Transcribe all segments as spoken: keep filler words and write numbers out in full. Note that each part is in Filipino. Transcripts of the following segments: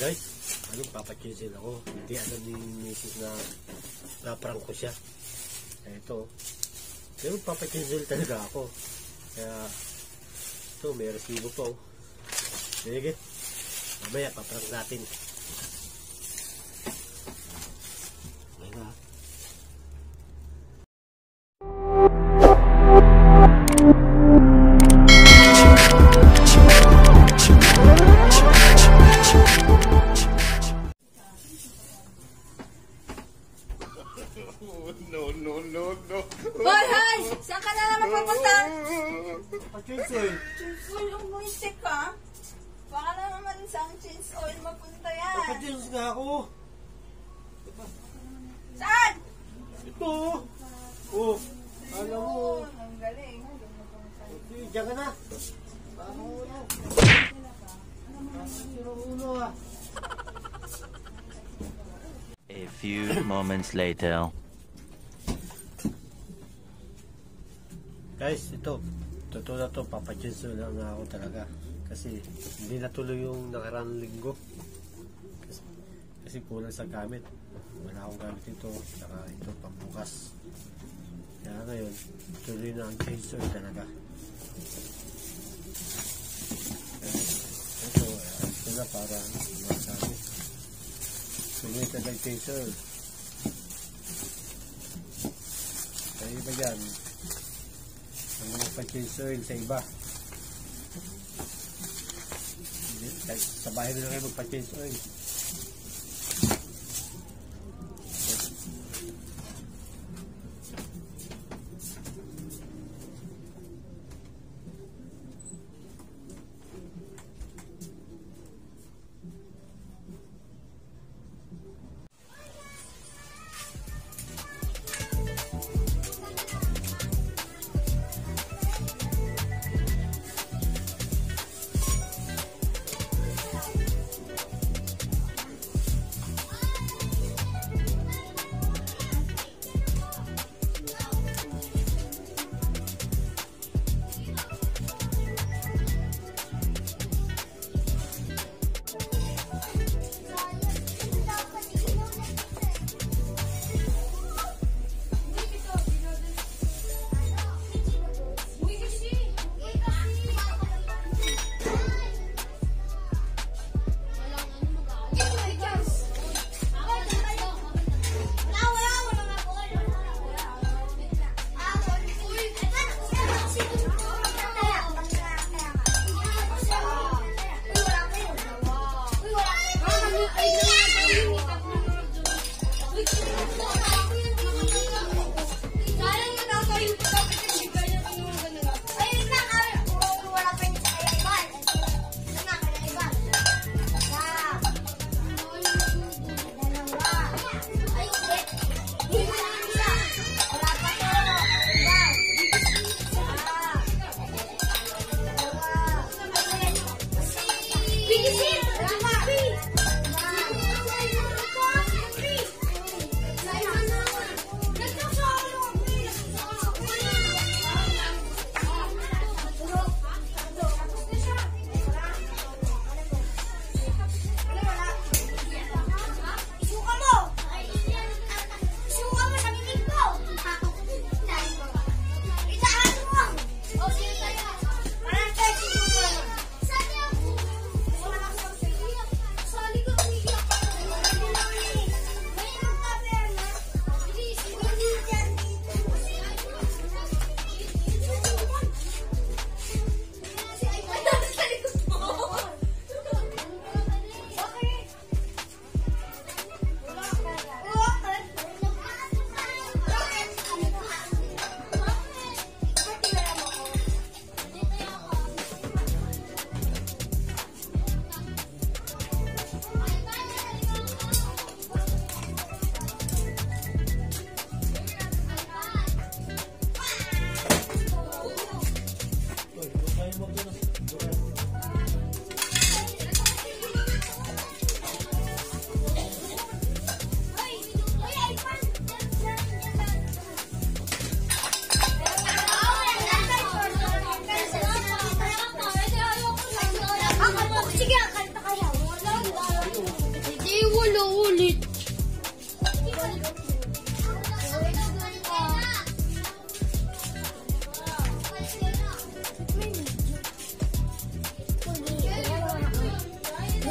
Guys, ano, papachisil ako. Hindi alam ni misis na naparang ko siya. Ito. Pero papachisil talaga ako. Kaya, ito, may resibo pa oh. Sige. Mamaya, paparang natin. Ayan na. No, no, no, no. Hoy, hoy! Saan ka na naman pupunta? Pa-change oil. Change oil, umuisip ka? Baka na naman sa change oil mapunta yan. Pa-change nga ako. Saan? Ito. Oh. Alam mo. Ang galing. Okay, diyan ka na. Paano ulo? Paano ulo ah? A few moments later. Guys, ito. Totoo na ito. Papacheso lang na ako talaga. Kasi hindi natuloy yung nakaraan linggo. Kasi, kasi kulang sa gamit. Wala akong gamit ito. Saka ito pambukas. Kaya ngayon, tuloy na ang change oil talaga. Kaya, ito, ito na para masabi. Tuloy talaga ang change oil. Kaya iba dyan. Ang mga pa-change oil sa iba. Sa bahay na lang kayo magpa-change oil.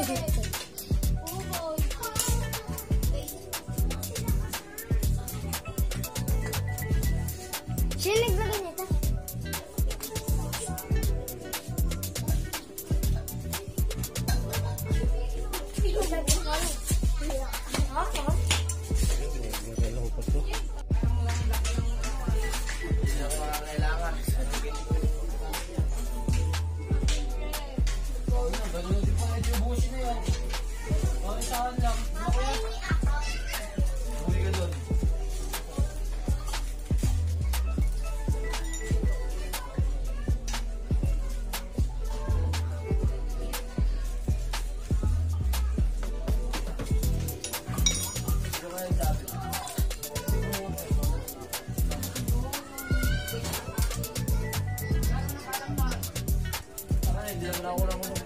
Sino naglagay nito? Nagalaw pa to. Hindi naman ako lang